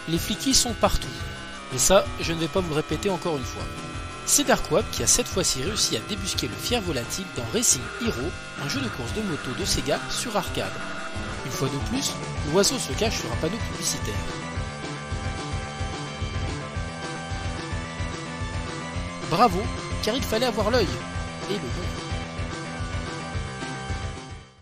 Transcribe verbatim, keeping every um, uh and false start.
les fliquis sont partout. Et ça, je ne vais pas vous le répéter encore une fois. C'est Darkwab qui a cette fois-ci réussi à débusquer le fier volatile dans Racing Hero, un jeu de course de moto de Sega sur arcade. Une fois de plus, l'oiseau se cache sur un panneau publicitaire. Bravo, car il fallait avoir l'œil, et le bon.